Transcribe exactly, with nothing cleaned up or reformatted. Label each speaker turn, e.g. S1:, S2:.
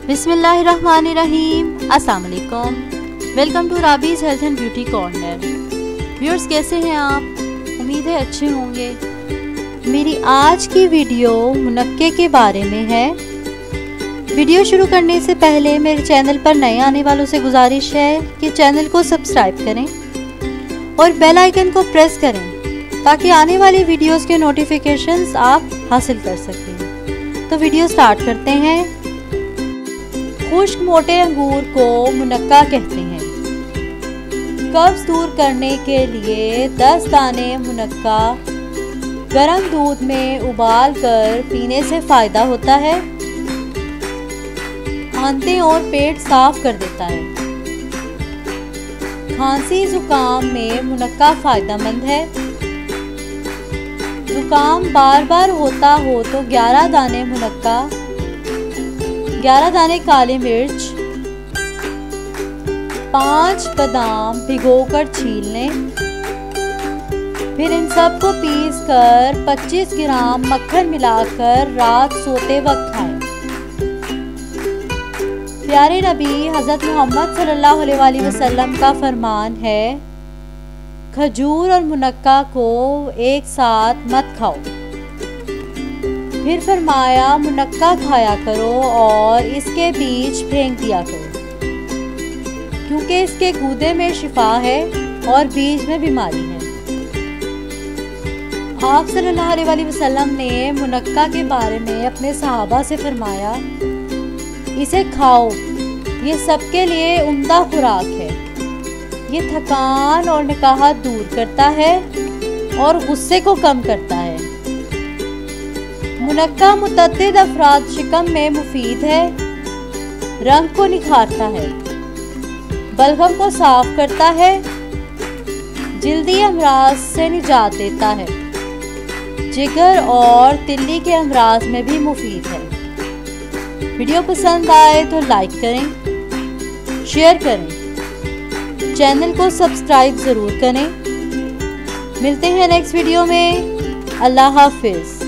S1: बिस्मिल्लाहिर्रहमानिर्रहीम। अस्सलाम वालेकुम। Welcome to Rabi's health and beauty corner. Viewers, कैसे हैं आप? उम्मीद है अच्छे होंगे। मेरी आज की वीडियो मुनक्के के बारे में है। वीडियो शुरू करने से पहले मेरे चैनल पर नए आने वालों से गुजारिश है कि चैनल को सब्सक्राइब करें और बेल आइकन को प्रेस करें ताकि आने वाली वीडियोस के नोटिफिकेशंस आप हासिल कर सकें। तो वीडियो स्टार्ट करते हैं। खुश्क मोटे अंगूर को मुनक्का कहते हैं। कब्ज़ दूर करने के लिए दस दाने मुनक्का गर्म दूध में उबाल कर पीने से फ़ायदा होता है। आंतें और पेट साफ कर देता है। खांसी जुकाम में मुनक्का फ़ायदेमंद है। जुकाम बार बार होता हो तो ग्यारह दाने मुनक्का, ग्यारह दाने काली मिर्च, पांच बादाम भिगोकर छील लें। फिर इन सब को पीस कर पच्चीस ग्राम मक्खन मिलाकर रात सोते वक्त खाएं। प्यारे नबी हज़रत मोहम्मद सल्लल्लाहु अलैहि वसल्लम का फरमान है, खजूर और मुनक्का को एक साथ मत खाओ। फिर फरमाया, मुनक्का खाया करो और इसके बीज फेंक दिया करो, क्योंकि इसके गूदे में शिफा है और बीज में बीमारी है। आप सल्लल्लाहु अलैहि वसल्लम ने मुनक्का के बारे में अपने सहाबा से फरमाया, इसे खाओ, ये सबके लिए उम्दा खुराक है। ये थकान और निकाहत दूर करता है और गुस्से को कम करता है। मुनक्का मुतअद्दिद अफराद शिकम में मुफीद है। रंग को निखारता है, बलगम को साफ करता है, जिल्दी अमराज से निजात देता है, जिगर और तिल्ली के अमराज में भी मुफीद है। वीडियो पसंद आए तो लाइक करें, शेयर करें, चैनल को सब्सक्राइब ज़रूर करें। मिलते हैं नेक्स्ट वीडियो में। अल्लाह हाफिज़।